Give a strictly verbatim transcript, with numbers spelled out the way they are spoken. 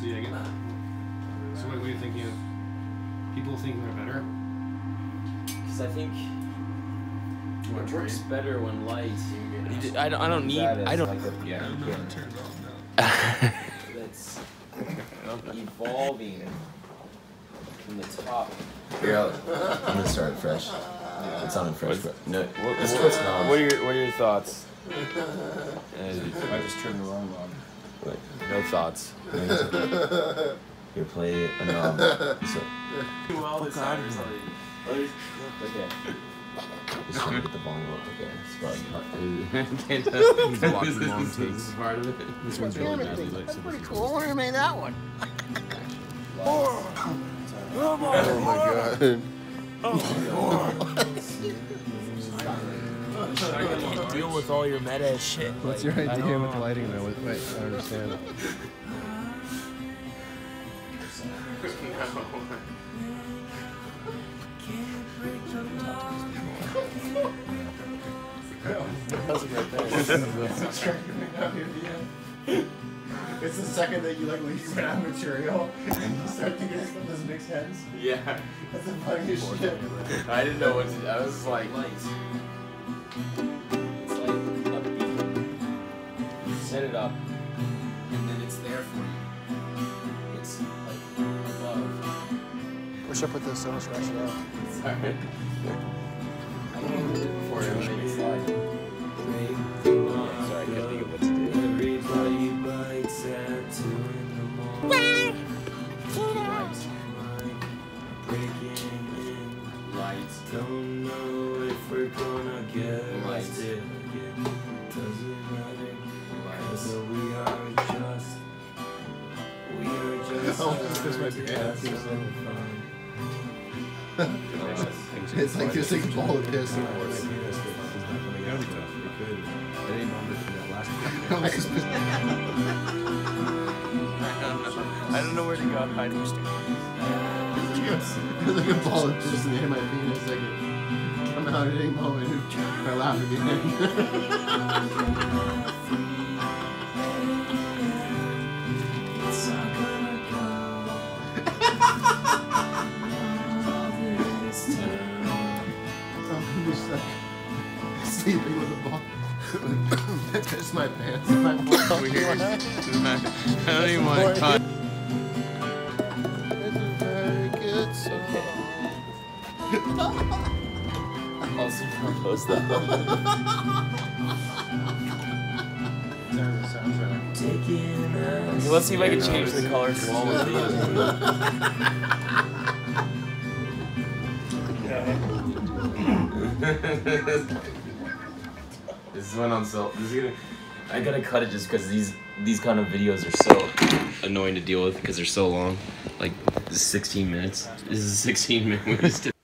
see again. So what are you thinking of? People thinking they're better? Because I think it works better when light. You just, I don't. I don't need. I don't. Like a, Yeah, I don't know how to turn it off now. that's evolving from the top. Here, I'll, I'm gonna start fresh. It's on in fresh. But no, What, it's what, what's not. what are your What are your thoughts? Uh, I just turned the wrong knob. Wait, no thoughts. here, play a knob. So, Well, this time okay. just trying to get the volume up. Okay, it's probably Can't tell. He's blocking long This takes. is part of it. This one's really badly lit. That's pretty cool. I wonder who made that one. Oh my god. Deal with all your meta shit. What's your idea with lighting though? Wait, wait, I don't understand. It's the second that you like when you run out of material and you start thinking of those mixed heads. Yeah. That's the funniest shit. I didn't know what to do. I was like, lights. It's like upbeat. You set it up, and then it's there for you. It's like above. Wish I put this so much pressure out. Sorry. I don't know what to do before I make it slide. Sorry, I couldn't think of what to do. Everybody bites at two in the morning. Lights. Breaking in. Lights. Don't know if we're gonna get lights again. Doesn't matter. Lights. We are just. We are just. Oh, this might be having some fun. It's like just like a ball of piss. I don't know where to go. I understand. It's like a ball of piss in the end of my penis. Like it come out at any moment if I laugh I'm just like sleeping with a ball. That's just my pants. My ball. Weird. I don't even want to cut. It's a very good song. I'll superimpose that. Okay, let's see if I can change the color to all of This is one on so. This is gonna. I gotta cut it just because these these kind of videos are so annoying to deal with because they're so long. Like this is sixteen minutes. This is sixteen minutes.